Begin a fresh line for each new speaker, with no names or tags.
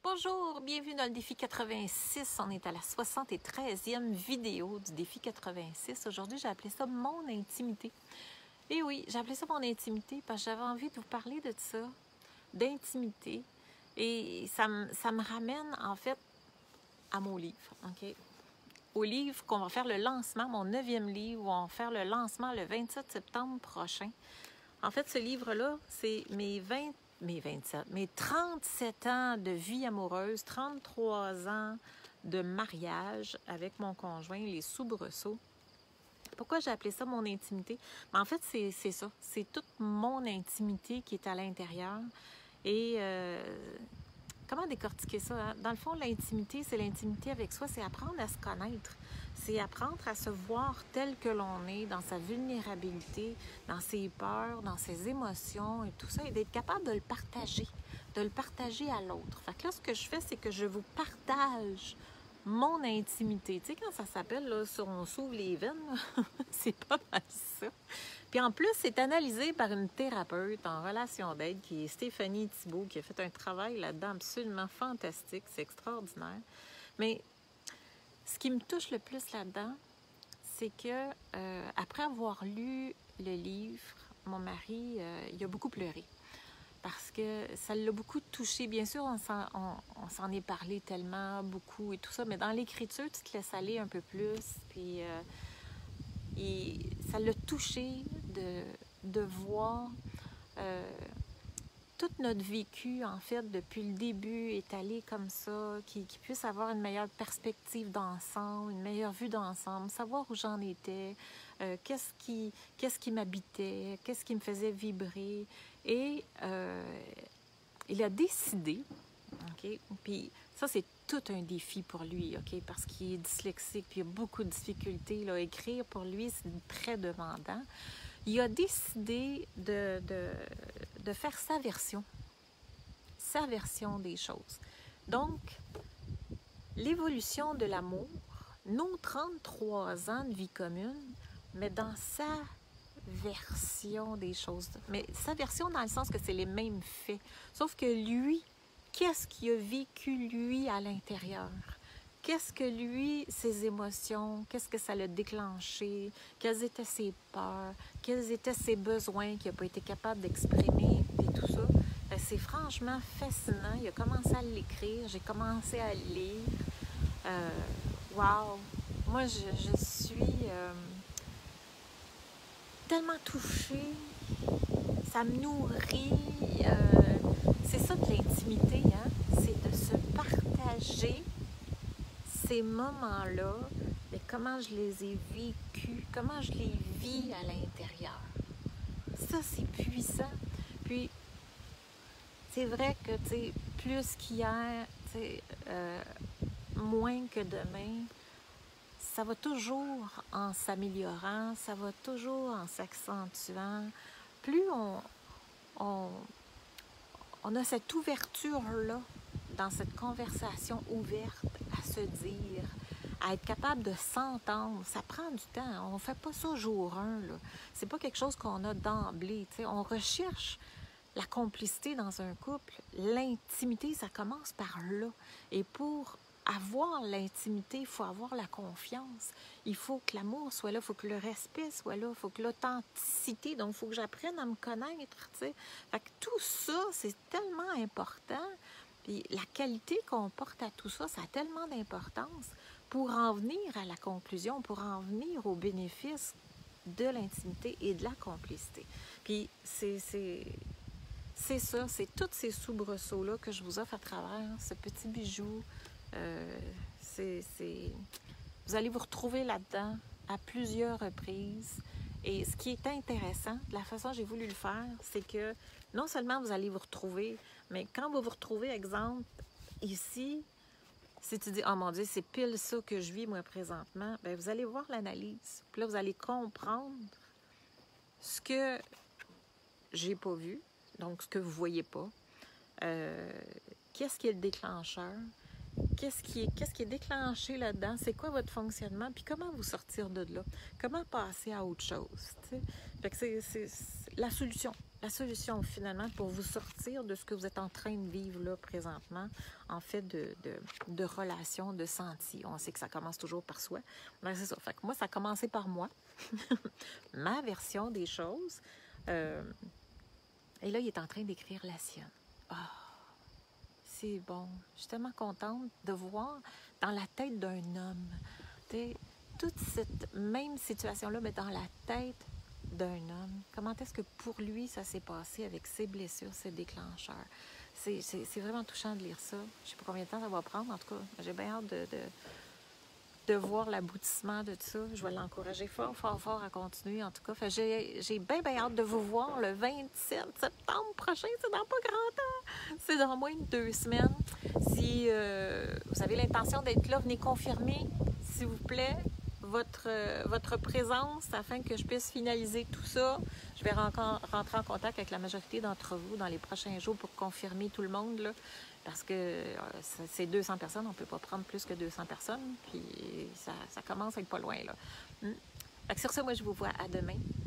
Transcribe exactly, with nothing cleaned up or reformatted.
Bonjour, bienvenue dans le défi quatre-vingt-six. On est à la soixante-treizième vidéo du défi quatre-vingt-six. Aujourd'hui, j'ai appelé ça mon intimité. Et oui, j'ai appelé ça mon intimité parce que j'avais envie de vous parler de ça, d'intimité. Et ça me, ça me ramène en fait à mon livre, OK? Au livre qu'on va faire le lancement, mon neuvième livre, on va faire le lancement le vingt-sept septembre prochain. En fait, ce livre-là, c'est mes vingt Mes vingt-sept, mes trente-sept ans de vie amoureuse, trente-trois ans de mariage avec mon conjoint, les soubresauts. Pourquoi j'ai appelé ça mon intimité? En fait, c'est ça. C'est toute mon intimité qui est à l'intérieur. Et euh, comment décortiquer ça? Hein? Dans le fond, l'intimité, c'est l'intimité avec soi, c'est apprendre à se connaître. C'est apprendre à se voir tel que l'on est, dans sa vulnérabilité, dans ses peurs, dans ses émotions et tout ça, et d'être capable de le partager, de le partager à l'autre. Fait que là, ce que je fais, c'est que je vous partage mon intimité. Tu sais, quand ça s'appelle, là, sur on s'ouvre les veines, c'est pas mal ça. Puis en plus, c'est analysé par une thérapeute en relation d'aide qui est Stéphanie Thibault, qui a fait un travail là-dedans absolument fantastique, c'est extraordinaire. Mais ce qui me touche le plus là-dedans, c'est que euh, après avoir lu le livre, mon mari, euh, il a beaucoup pleuré. Parce que ça l'a beaucoup touché. Bien sûr, on s'en on, on s'en est parlé tellement, beaucoup et tout ça, mais dans l'écriture, tu te laisses aller un peu plus. Puis euh, et ça l'a touché de, de voir euh, tout notre vécu, en fait, depuis le début, étalé comme ça, qu'il qu'il puisse avoir une meilleure perspective d'ensemble, une meilleure vue d'ensemble, savoir où j'en étais, euh, qu'est-ce qui, qu'est-ce qui m'habitait, qu'est-ce qui me faisait vibrer. Et euh, il a décidé, OK, puis ça, c'est tout un défi pour lui, OK, parce qu'il est dyslexique, puis il a beaucoup de difficultés. Là, écrire, pour lui, c'est très demandant. Il a décidé de, de, de faire sa version, sa version des choses. Donc, l'évolution de l'amour, nos trente-trois ans de vie commune, mais dans sa version des choses. Mais sa version dans le sens que c'est les mêmes faits. Sauf que lui, qu'est-ce qu'il a vécu, lui, à l'intérieur? Qu'est-ce que lui, ses émotions, qu'est-ce que ça l'a déclenché, quelles étaient ses peurs, quels étaient ses besoins qu'il n'a pas été capable d'exprimer, et tout ça. C'est franchement fascinant. Il a commencé à l'écrire, j'ai commencé à le lire. Euh, wow! Moi, je, je suis euh, tellement touchée. Ça me nourrit. Euh, c'est ça de l'intimité, hein? C'est de se partager ces moments-là, mais comment je les ai vécus, comment je les vis à l'intérieur. Ça, c'est puissant. Puis, c'est vrai que, tu sais, plus qu'hier, tu sais, euh, moins que demain, ça va toujours en s'améliorant, ça va toujours en s'accentuant. Plus on, on, on a cette ouverture-là, dans cette conversation ouverte, à se dire, à être capable de s'entendre, ça prend du temps. On ne fait pas ça jour un, là. C'est pas quelque chose qu'on a d'emblée. Tu sais. On recherche la complicité dans un couple. L'intimité, ça commence par là. Et pour avoir l'intimité, il faut avoir la confiance. Il faut que l'amour soit là, il faut que le respect soit là, il faut que l'authenticité, donc il faut que j'apprenne à me connaître. Tu sais. Fait que tout ça, c'est tellement important. Puis la qualité qu'on porte à tout ça, ça a tellement d'importance pour en venir à la conclusion, pour en venir au bénéfice de l'intimité et de la complicité. Puis c'est ça, c'est tous ces soubresauts-là que je vous offre à travers ce petit bijou. Euh, c'est, c'est... Vous allez vous retrouver là-dedans à plusieurs reprises. Et ce qui est intéressant, de la façon dont j'ai voulu le faire, c'est que non seulement vous allez vous retrouver, mais quand vous vous retrouvez, exemple, ici, si tu dis « Oh mon Dieu, c'est pile ça que je vis moi présentement », bien, vous allez voir l'analyse. Puis là, vous allez comprendre ce que j'ai pas vu, donc ce que vous voyez pas. Euh, qu'est-ce qui est le déclencheur? Qu'est-ce qui est, qu'est-ce qui est déclenché là-dedans? C'est quoi votre fonctionnement? Puis comment vous sortir de là? Comment passer à autre chose? T'sais? Fait que c'est, c'est, c'est la solution. la solution finalement pour vous sortir de ce que vous êtes en train de vivre là présentement, en fait de, de, de relations, de sentis. On sait que ça commence toujours par soi. Ben, c'est ça. Fait que moi, ça a commencé par moi, ma version des choses. Euh, et là, il est en train d'écrire la sienne. Ah, c'est bon. Je suis tellement contente de voir dans la tête d'un homme, toute cette même situation-là, mais dans la tête d'un homme. Comment est-ce que pour lui, ça s'est passé avec ses blessures, ses déclencheurs? C'est vraiment touchant de lire ça. Je ne sais pas combien de temps ça va prendre. En tout cas, j'ai bien hâte de, de, de voir l'aboutissement de ça. Je vais l'encourager fort, fort, fort à continuer. En tout cas, j'ai bien, bien hâte de vous voir le vingt-sept septembre prochain. C'est dans pas grand temps. C'est dans moins de deux semaines. Si euh, vous avez l'intention d'être là, venez confirmer, s'il vous plaît, Votre, euh, votre présence afin que je puisse finaliser tout ça. Je vais rentrer en contact avec la majorité d'entre vous dans les prochains jours pour confirmer tout le monde, là, parce que euh, c'est deux cents personnes, on ne peut pas prendre plus que deux cents personnes, puis ça, ça commence à être pas loin. Là. Hum. Fait que sur ce, moi, je vous vois à demain.